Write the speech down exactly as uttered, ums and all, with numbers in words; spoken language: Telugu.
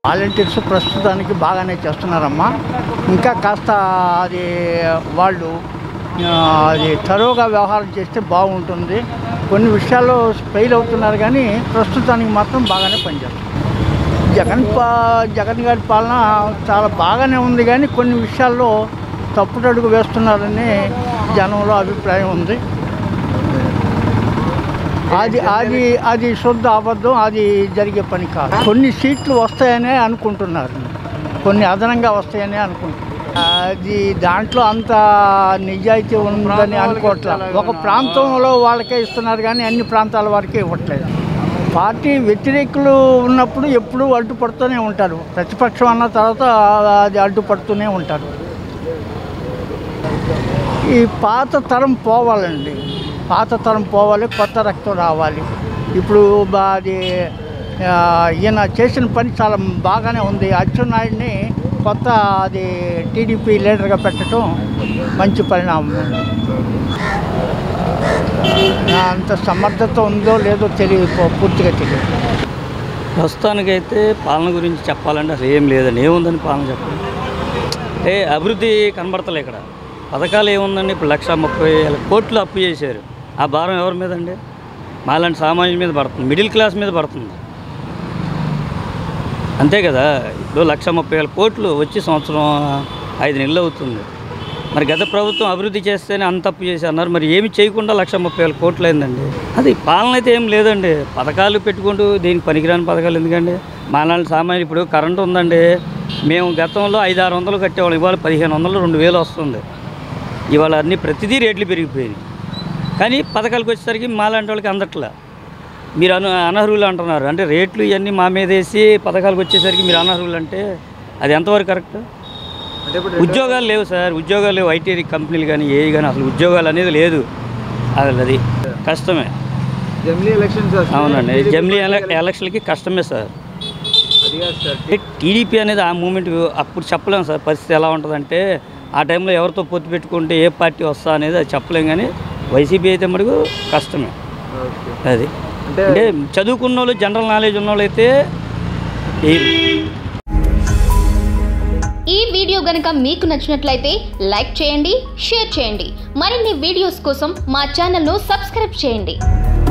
వాలంటీర్స్ ప్రస్తుతానికి బాగానే చేస్తున్నారమ్మా. ఇంకా కాస్త అది వాళ్ళు అది తరోగా వ్యవహారం చేస్తే బాగుంటుంది. కొన్ని విషయాల్లో ఫెయిల్ అవుతున్నారు కానీ ప్రస్తుతానికి మాత్రం బాగానే పనిచేస్తారు. జగన్ పా జగన్ గారి పాలన చాలా బాగానే ఉంది కానీ కొన్ని విషయాల్లో తప్పుడడుగు వేస్తున్నారని జనంలో అభిప్రాయం ఉంది. అది అది అది శుద్ధ అబద్ధం, అది జరిగే పని కాదు. కొన్ని సీట్లు వస్తాయనే అనుకుంటున్నారు, కొన్ని అదనంగా వస్తాయనే అనుకుంటున్నారు. అది దాంట్లో అంత నిజాయితీ ఉందని అనుకోవట్లేదు. ఒక ప్రాంతంలో వాళ్ళకే ఇస్తున్నారు కానీ అన్ని ప్రాంతాల వారికే ఇవ్వట్లేదు. పార్టీ వ్యతిరేకులు ఉన్నప్పుడు ఎప్పుడూ అడ్డుపడుతూనే ఉంటారు. ప్రతిపక్షం అన్న తర్వాత అది అడ్డుపడుతూనే ఉంటారు. ఈ పాత తరం పోవాలండి, పాత తరం పోవాలి, కొత్త రక్తం రావాలి. ఇప్పుడు అది ఈయన చేసిన పని చాలా బాగానే ఉంది. అచ్చెన్నాయుడిని కొత్త అది టీడీపీ లీడర్గా పెట్టడం మంచి పరిణామం. అంత సమర్థత ఉందో లేదో తెలియదు, పూర్తిగా తెలియదు. ప్రస్తుతానికైతే పాలన గురించి చెప్పాలంటే అసలు ఏం లేదండి. ఏముందని పాలన చెప్పాలి? ఏ అభివృద్ధి కనబడతలే. ఇక్కడ పథకాలు ఏముందండి? ఇప్పుడు లక్ష ముప్పై వేల కోట్లు అప్పు చేశారు. ఆ భారం ఎవరి మీద అండి? మాలాంటి సామాన్యుల మీద పడుతుంది, మిడిల్ క్లాస్ మీద పడుతుంది. అంతే కదా. ఇప్పుడు లక్ష ముప్పై వేల కోట్లు వచ్చి సంవత్సరం ఐదు నెలలు అవుతుంది. మరి గత ప్రభుత్వం అభివృద్ధి చేస్తేనే అంత అప్పు చేసి అన్నారు. మరి ఏమి చేయకుండా లక్ష ముప్పై వేల కోట్లు అయిందండి. అది పాలన అయితే ఏం లేదండి. పథకాలు పెట్టుకుంటూ దీనికి పనికిరాని పథకాలు ఎందుకండి? మాలాంటి సామాన్యులు ఇప్పుడు కరెంటు ఉందండి. మేము గతంలో ఐదు ఆరు వందలు కట్టేవాళ్ళం, ఇవాళ పదిహేను వందలు రెండు వేలు వస్తుంది. ఇవాళ అన్నీ ప్రతిదీ రేట్లు పెరిగిపోయినాయి. కానీ పథకాలకు వచ్చేసరికి మాలాంటి వాళ్ళకి అందట్లా. మీరు అను అనర్హులు అంటున్నారు. అంటే రేట్లు ఇవన్నీ మా మీద వేసి పథకాలకు వచ్చేసరికి మీరు అనర్హులు అంటే అది ఎంతవరకు కరెక్ట్? ఉద్యోగాలు లేవు సార్, ఉద్యోగాలు లేవు. ఐటీ కంపెనీలు కానీ ఏ కానీ అసలు ఉద్యోగాలు అనేది లేదు. అసలు అది కష్టమే. జమిలీ ఎలక్షన్స్ అవునండి, జమిలీ ఎలక్షన్లకి కష్టమే సార్. టీడీపీ అనేది ఆ మూమెంట్ అప్పుడు చెప్పలేము సార్. పరిస్థితి ఎలా ఉంటుందంటే ఆ టైంలో ఎవరితో పొత్తు పెట్టుకుంటే ఏ పార్టీ వస్తా అనేది అది చెప్పలేం. కానీ వైసీపీ అయితే మటుకు కష్టమే. అది అంటే చదువుకున్న వాళ్ళు, జనరల్ నాలెడ్జ్ ఉన్న వాళ్ళు అయితే. ఈ వీడియో గనుక మీకు నచ్చినట్లయితే లైక్ చేయండి, షేర్ చేయండి. మరిన్ని వీడియోస్ కోసం మా ఛానల్ను సబ్స్క్రైబ్ చేయండి.